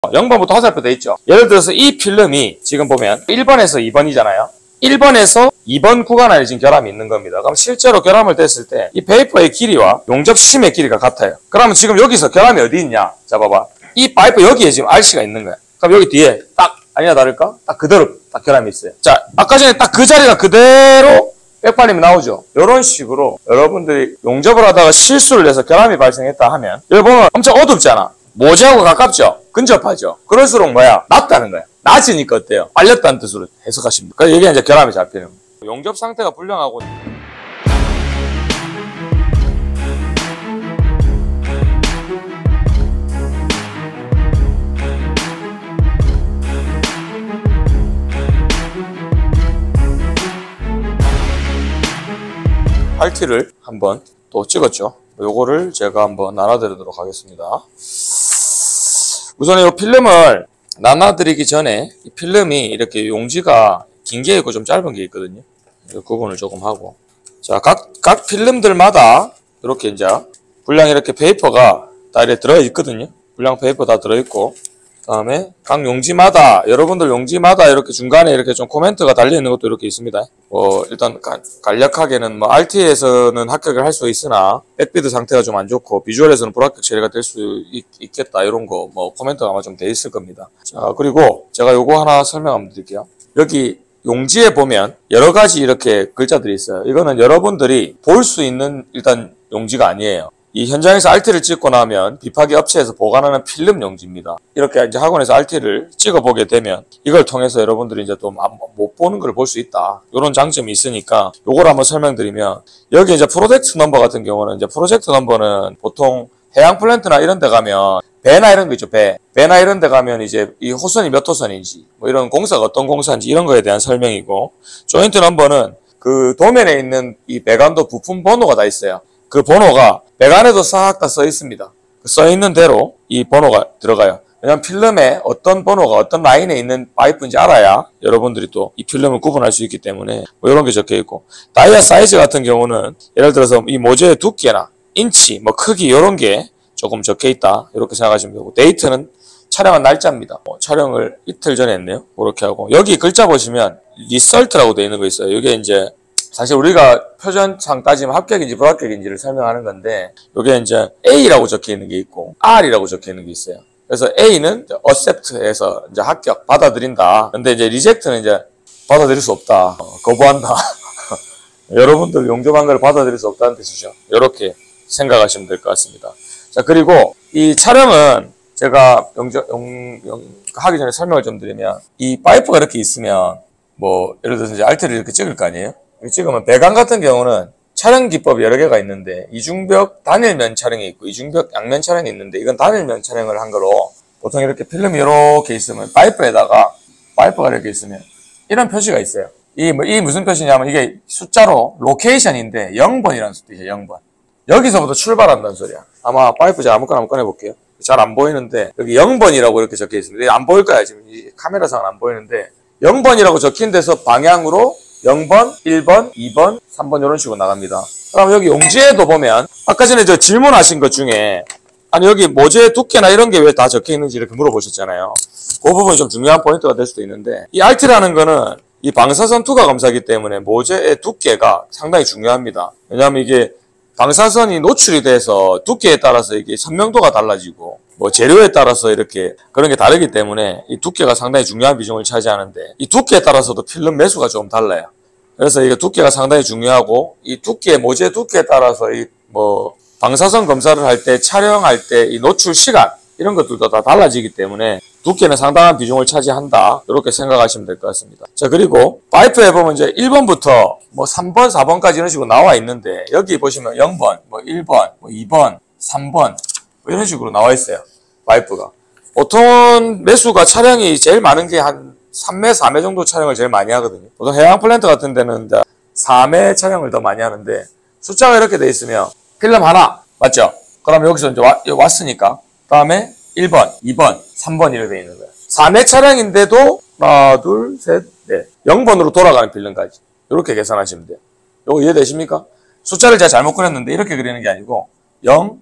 0번부터 화살표 돼 있죠. 예를 들어서 이 필름이 지금 보면 1번에서 2번이잖아요. 1번에서 2번 구간 안에 지금 결함이 있는 겁니다. 그럼 실제로 결함을 댔을 때 이 페이퍼의 길이와 용접 심의 길이가 같아요. 그러면 지금 여기서 결함이 어디 있냐? 자, 봐봐. 이 파이프 여기에 지금 RC가 있는 거야. 그럼 여기 뒤에 딱 아니나 다를까? 딱 그대로 딱 결함이 있어요. 자, 아까 전에 딱 그 자리가 그대로 백팔림이 나오죠. 이런 식으로 여러분들이 용접을 하다가 실수를 해서 결함이 발생했다 하면 여기 보면 엄청 어둡잖아. 모재하고 가깝죠? 근접하죠? 그럴수록 뭐야? 낫다는 거야. 낮으니까 어때요? 빨렸다는 뜻으로 해석하십니다. 그래서 이게 이제 결함이 잡히는 거예요. 용접 상태가 불량하고 RT를 한번 또 찍었죠. 요거를 제가 한번 나눠드리도록 하겠습니다. 우선 이 필름을 나눠드리기 전에 이 필름이 이렇게 용지가 긴 게 있고 좀 짧은 게 있거든요. 구분을 조금 하고. 자, 각 필름들마다 이렇게 이제 분량 이렇게 페이퍼가 다 이렇게 들어있거든요. 분량 페이퍼 다 들어있고. 다음에 각 용지마다 여러분들 용지마다 이렇게 중간에 이렇게 좀 코멘트가 달려있는 것도 이렇게 있습니다. 일단 간략하게는 뭐 RT에서는 합격을 할 수 있으나 백비드 상태가 좀 안 좋고 비주얼에서는 불합격 처리가 될 수 있겠다 이런 거 뭐 코멘트가 아마 좀 돼 있을 겁니다. 자, 그리고 제가 요거 하나 설명 한번 드릴게요. 여기 용지에 보면 여러 가지 이렇게 글자들이 있어요. 이거는 여러분들이 볼 수 있는 일단 용지가 아니에요. 이 현장에서 RT를 찍고 나면 비파기 업체에서 보관하는 필름 용지입니다. 이렇게 이제 학원에서 RT를 찍어보게 되면 이걸 통해서 여러분들이 이제 또 못 보는 걸 볼 수 있다. 이런 장점이 있으니까 요걸 한번 설명드리면 여기 이제 프로젝트 넘버 같은 경우는 이제 프로젝트 넘버는 보통 해양 플랜트나 이런 데 가면 배나 이런 거 있죠. 배나 이런 데 가면 이제 이 호선이 몇 호선인지 뭐 이런 공사가 어떤 공사인지 이런 거에 대한 설명이고 조인트 넘버는 그 도면에 있는 이 배관도 부품 번호가 다 있어요. 그 번호가 배관에도 싹 다 써 있습니다. 써 있는 대로 이 번호가 들어가요. 왜냐면 필름에 어떤 번호가 어떤 라인에 있는 파이프인지 알아야 여러분들이 또 이 필름을 구분할 수 있기 때문에 뭐 이런 게 적혀 있고 다이아 사이즈 같은 경우는 예를 들어서 이 모재의 두께나 인치, 뭐 크기 이런 게 조금 적혀 있다 이렇게 생각하시면 되고 데이트는 촬영한 날짜입니다. 촬영을 이틀 전에 했네요. 그렇게 하고 여기 글자 보시면 리설트라고 되어 있는 거 있어요. 이게 이제 사실 우리가 표준상 따지면 합격인지 불합격인지를 설명하는 건데 이게 이제 A라고 적혀 있는 게 있고 R이라고 적혀 있는 게 있어요. 그래서 A는 accept해서 이제 합격 받아들인다. 근데 이제 reject는 이제 받아들일 수 없다. 거부한다. 여러분들 용접한 걸 받아들일 수 없다는 뜻이죠. 이렇게 생각하시면 될 것 같습니다. 자, 그리고 이 촬영은 제가 하기 전에 설명을 좀 드리면 이 파이프가 이렇게 있으면 뭐 예를 들어서 이제 RT를 이렇게 찍을 거 아니에요? 이렇게 찍으면 배관 같은 경우는 촬영 기법이 여러 개가 있는데 이중벽 단일면 촬영이 있고 이중벽 양면 촬영이 있는데 이건 단일면 촬영을 한 거로 보통 이렇게 필름이 이렇게 있으면 파이프에다가 파이프가 이렇게 있으면 이런 표시가 있어요. 이 무슨 표시냐면 이게 숫자로 로케이션인데 0번이라는 뜻이에요. 0번. 여기서부터 출발한다는 소리야. 아마 파이프 제가 아무거나 한번 꺼내볼게요. 잘 안 보이는데 여기 0번이라고 이렇게 적혀 있습니다. 안 보일 거야. 지금 이 카메라상은 안 보이는데 0번이라고 적힌 데서 방향으로 0번, 1번, 2번, 3번 이런 식으로 나갑니다. 그럼 여기 용지에도 보면 아까 전에 저 질문하신 것 중에 아니 여기 모재 두께나 이런 게 왜 다 적혀 있는지 이렇게 물어보셨잖아요. 그 부분이 좀 중요한 포인트가 될 수도 있는데 이 RT라는 거는 이 방사선 투과 검사이기 때문에 모재의 두께가 상당히 중요합니다. 왜냐하면 이게 방사선이 노출이 돼서 두께에 따라서 이게 선명도가 달라지고 뭐 재료에 따라서 이렇게 그런 게 다르기 때문에 이 두께가 상당히 중요한 비중을 차지하는데 이 두께에 따라서도 필름 매수가 좀 달라요. 그래서 이게 두께가 상당히 중요하고 이 두께, 모재 두께에 따라서 이 뭐 방사선 검사를 할 때 촬영할 때 이 노출 시간 이런 것들도 다 달라지기 때문에 두께는 상당한 비중을 차지한다. 이렇게 생각하시면 될 것 같습니다. 자, 그리고 파이프에 보면 이제 1번부터 뭐 3번, 4번까지 이런 식으로 나와 있는데 여기 보시면 0번, 뭐 1번, 뭐 2번, 3번 뭐 이런 식으로 나와 있어요. 파이프가. 보통 매수가 촬영이 제일 많은 게 한 3매, 4매 정도 촬영을 제일 많이 하거든요. 보통 해양 플랜트 같은 데는 4매 촬영을 더 많이 하는데 숫자가 이렇게 돼 있으면 필름 하나, 맞죠? 그럼 여기서 이제 왔으니까 다음에 1번, 2번, 3번 이렇게 돼 있는 거예요. 4매 촬영인데도 하나, 둘, 셋, 넷 0번으로 돌아가는 필름까지 이렇게 계산하시면 돼요. 이거 이해되십니까? 숫자를 제가 잘못 그렸는데 이렇게 그리는 게 아니고 0,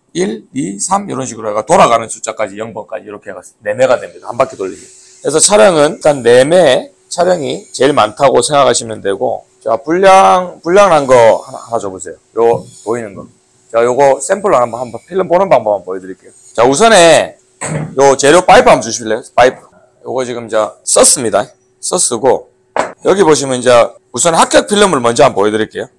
1, 2, 3 이런 식으로 해가 돌아가는 숫자까지 0번까지 이렇게 해가 4매가 됩니다. 한 바퀴 돌리기. 그래서 차량은 일단 4매 차량이 제일 많다고 생각하시면 되고, 자, 불량난 거 하나 줘보세요. 요 보이는 거. 자, 요거 샘플로 한번 필름 보는 방법 한번 보여드릴게요. 자, 우선에 요 재료 파이프 한번 주실래요? 파이프. 요거 지금 썼습니다. 썼고, 여기 보시면 우선 합격 필름을 먼저 한번 보여드릴게요.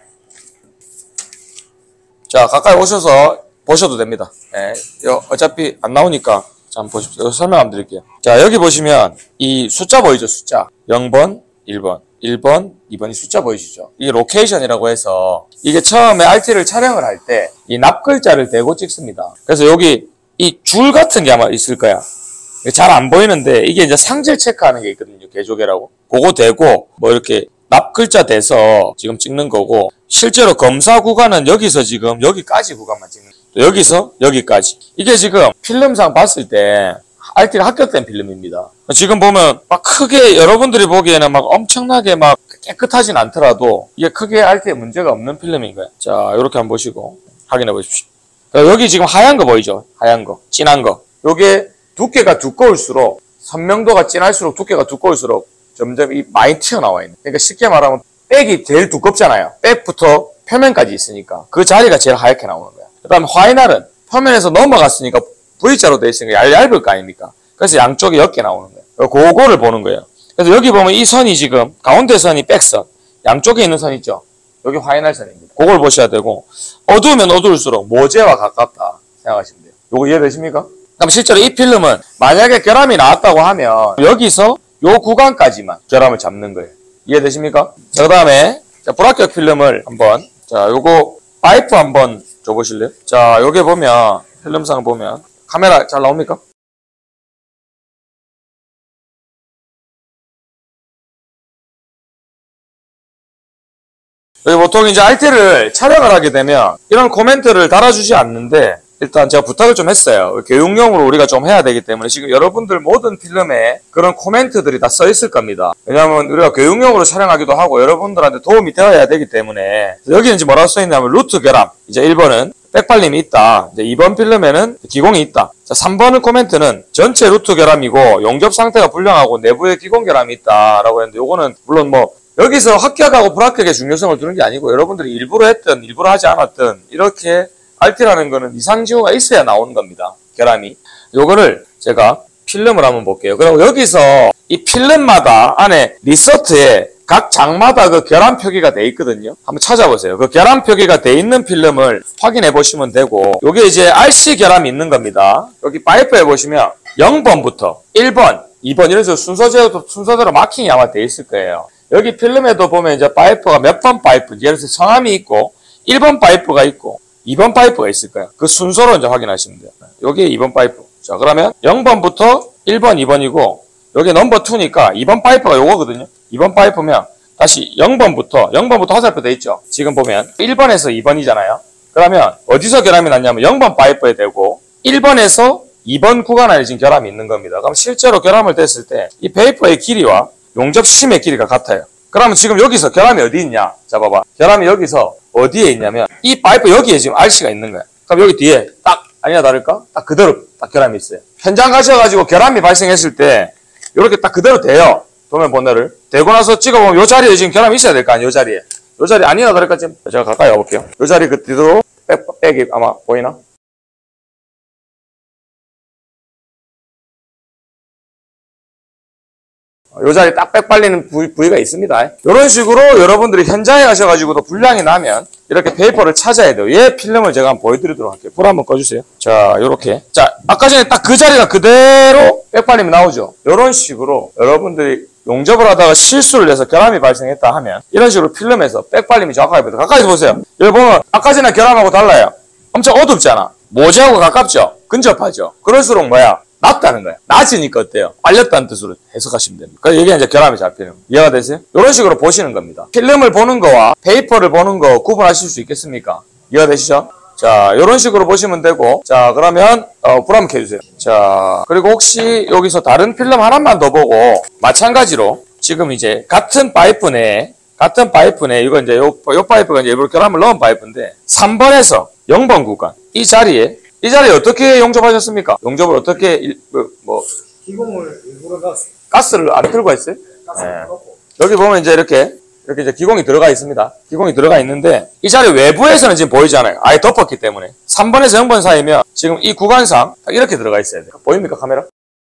자, 가까이 오셔서 보셔도 됩니다. 예, 어차피 안 나오니까 자, 한번 보십시오. 설명 한번 드릴게요. 자, 여기 보시면 이 숫자 보이죠? 숫자. 0번, 1번, 1번, 2번이 숫자 보이시죠? 이게 로케이션이라고 해서 이게 처음에 RT를 촬영을 할 때 이 납글자를 대고 찍습니다. 그래서 여기 이 줄 같은 게 아마 있을 거야. 잘 안 보이는데 이게 이제 상질 체크하는 게 있거든요. 개조개라고. 그거 대고 뭐 이렇게 납글자 대서 지금 찍는 거고, 실제로 검사 구간은 여기서 지금 여기까지 구간만 찍는 거예요. 또 여기서 여기까지. 이게 지금 필름상 봤을 때 RT가 합격된 필름입니다. 지금 보면 막 크게 여러분들이 보기에는 막 엄청나게 막 깨끗하진 않더라도 이게 크게 RT에 문제가 없는 필름인 거예요. 자, 이렇게 한번 보시고 확인해 보십시오. 여기 지금 하얀 거 보이죠? 하얀 거, 진한 거. 요게 두께가 두꺼울수록, 선명도가 진할수록 두께가 두꺼울수록 점점 많이 튀어나와 있는. 그러니까 쉽게 말하면 백이 제일 두껍잖아요. 백부터 표면까지 있으니까 그 자리가 제일 하얗게 나오는 거야. 그 다음에 화이날은 표면에서 넘어갔으니까 V자로 되어 있으니까 얇을 거 아닙니까? 그래서 양쪽에 옅게 나오는 거예요. 그거를 보는 거예요. 그래서 여기 보면 이 선이 지금 가운데 선이 백선, 양쪽에 있는 선 있죠? 여기 화이날 선입니다. 그걸 보셔야 되고, 어두우면 어두울수록 모재와 가깝다 생각하시면 돼요. 요거 이해되십니까? 그럼 실제로 이 필름은 만약에 결함이 나왔다고 하면 여기서 요 구간까지만 결함을 잡는 거예요. 이해되십니까? 자, 그 다음에 불합격 필름을 한번, 자, 요거 파이프 한번 줘보실래요? 자, 요게 보면 필름상 보면 카메라 잘 나옵니까? 여기 보통 이제 RT를 촬영을 하게 되면 이런 코멘트를 달아주지 않는데, 일단 제가 부탁을 좀 했어요. 교육용으로 우리가 좀 해야 되기 때문에 지금 여러분들 모든 필름에 그런 코멘트들이 다 써 있을 겁니다. 왜냐하면 우리가 교육용으로 촬영하기도 하고 여러분들한테 도움이 되어야 되기 때문에. 여기는 이제 뭐라고 써 있냐면 루트 결함. 이제 1번은 백발림이 있다. 이제 2번 필름에는 기공이 있다. 자, 3번은 코멘트는 전체 루트 결함이고 용접 상태가 불량하고 내부에 기공 결함이 있다라고 했는데, 요거는 물론 뭐 여기서 합격하고 불합격의 중요성을 두는 게 아니고 여러분들이 일부러 했든 일부러 하지 않았든 이렇게 RT라는 거는 이상징후가 있어야 나오는 겁니다. 결함이. 요거를 제가 필름을 한번 볼게요. 그리고 여기서 이 필름마다 안에 리서트에 각 장마다 그 결함 표기가 돼 있거든요. 한번 찾아보세요. 그 결함 표기가 돼 있는 필름을 확인해 보시면 되고, 요게 이제 RC 결함이 있는 겁니다. 여기 파이프에 보시면 0번부터 1번, 2번 이런 식으로 순서대로 마킹이 아마 돼 있을 거예요. 여기 필름에도 보면 이제 파이프가 몇 번 파이프, 예를 들어서 성함이 있고 1번 파이프가 있고 2번 파이프가 있을 거예요. 그 순서로 이제 확인하시면 돼요. 여기 2번 파이프. 자, 그러면 0번부터 1번, 2번이고, 여기 넘버 2니까 2번 파이프가 요거거든요. 2번 파이프면 다시 0번부터 화살표 돼 있죠. 지금 보면 1번에서 2번이잖아요. 그러면 어디서 결함이 났냐면 0번 파이프에 대고 1번에서 2번 구간 안에 지금 결함이 있는 겁니다. 그럼 실제로 결함을 댔을 때 이 페이퍼의 길이와 용접 심의 길이가 같아요. 그러면 지금 여기서 결함이 어디 있냐? 자, 봐봐. 결함이 여기서 어디에 있냐면 이 파이프 여기에 지금 RC가 있는 거야. 그럼 여기 뒤에 딱 아니나 다를까? 딱 그대로 딱 결함이 있어요. 현장 가셔가지고 결함이 발생했을 때 이렇게 딱 그대로 돼요. 도면 번호를 대고 나서 찍어보면 요 자리에 지금 결함이 있어야 될 거 아니에요. 요 자리에. 요 자리 아니나 다를까? 지금 제가 가까이 와볼게요. 요 자리 그대로 백이 아마 보이나? 요 자리 딱 빽 발리는 부위가 있습니다. 이런 식으로 여러분들이 현장에 가셔가지고도 불량이 나면 이렇게 페이퍼를 찾아야 돼요. 얘 필름을 제가 한번 보여드리도록 할게요. 불 한번 꺼주세요. 자, 요렇게. 자, 아까 전에 딱 그 자리가 그대로 빽 발림이 나오죠. 이런 식으로 여러분들이 용접을 하다가 실수를 해서 결함이 발생했다 하면 이런 식으로 필름에서 빽 발림이 정확하게 보여요. 가까이서 보세요. 여기 보면 아까 전에 결함하고 달라요. 엄청 어둡잖아. 모재하고 가깝죠? 근접하죠? 그럴수록 뭐야? 낫다는 거야. 낮으니까 어때요? 빨렸다는 뜻으로 해석하시면 됩니다. 그래서 이게 이제 결함이 잡히는 거예요. 이해가 되세요? 이런 식으로 보시는 겁니다. 필름을 보는 거와 페이퍼를 보는 거 구분하실 수 있겠습니까? 이해가 되시죠? 자, 이런 식으로 보시면 되고, 자, 그러면 불 한번 켜주세요. 자, 그리고 혹시 여기서 다른 필름 하나만 더 보고 마찬가지로 지금 이제 같은 파이프 내에 이거 이제 요 파이프가 이제 일부러 결함을 넣은 파이프인데 3번에서 0번 구간. 이 자리에 어떻게 용접하셨습니까? 용접을 어떻게 기공을 일부러 넣었어요. 가스를 안 틀고 했어요? 가스를 네. 넣고. 여기 보면 이제 이렇게 이제 기공이 들어가 있습니다. 기공이 들어가 있는데 이 자리 외부에서는 지금 보이지 않아요. 아예 덮었기 때문에 3번에서 0번 사이면 지금 이 구간상 딱 이렇게 들어가 있어야 돼요. 보입니까 카메라?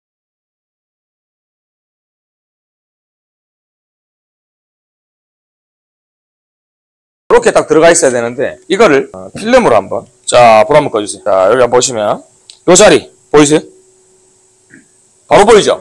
이렇게 딱 들어가 있어야 되는데 이거를 필름으로 한번 불 한번 꺼주세요. 자 여기 한번 보시면 이 자리 보이세요? 바로 보이죠?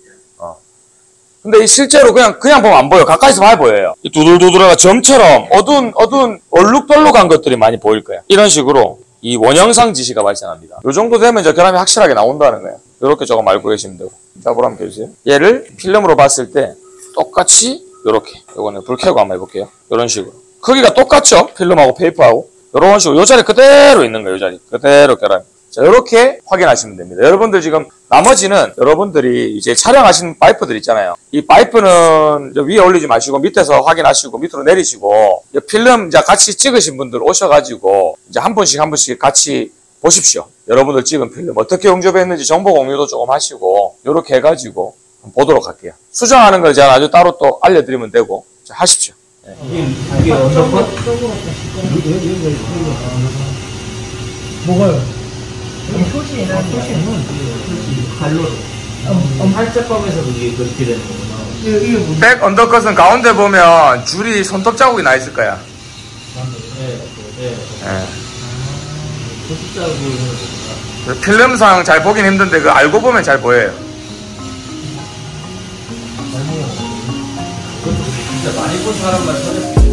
근데 실제로 그냥 보면 안 보여. 가까이서 봐야 보여요. 이 두들두들하가 점처럼 어두운 얼룩덜룩한 것들이 많이 보일 거야. 이런 식으로 이 원형상 지시가 발생합니다. 이 정도 되면 이제 결함이 확실하게 나온다는 거예요. 이렇게 조금 알고 계시면 되고. 자, 보라 한번 켜주세요. 얘를 필름으로 봤을 때 똑같이 이렇게. 이거는 불 켜고 한번 해볼게요. 이런 식으로. 크기가 똑같죠? 필름하고 페이퍼하고. 이런 식으로 이 자리 그대로 있는 거예요. 이 자리 그대로 결함. 자, 이렇게 확인하시면 됩니다. 여러분들 지금 나머지는 여러분들이 이제 촬영하시는 파이프들 있잖아요. 이 파이프는 위에 올리지 마시고 밑에서 확인하시고 밑으로 내리시고 필름 이제 같이 찍으신 분들 오셔가지고 이제 한 분씩 같이 보십시오. 여러분들 찍은 필름 어떻게 용접했는지 정보 공유도 조금 하시고 이렇게 해가지고 보도록 할게요. 수정하는 걸 제가 나중에 따로 또 알려드리면 되고 자, 하십시오. 네. 이게 어떻고? 뭐가요? 표시는 칼로 팔자법에서 그게 그렇게 되는 거구나. 이게 무슨 백 언더컷은 가운데 보면 줄이 손톱 자국이 나 있을 거야. 네. 소수자국을 하는 거구나. 필름상 잘 보긴 힘든데 그 알고 보면 잘 보여요. 그것도 진짜 많이 본 사람만 찾을 수 있는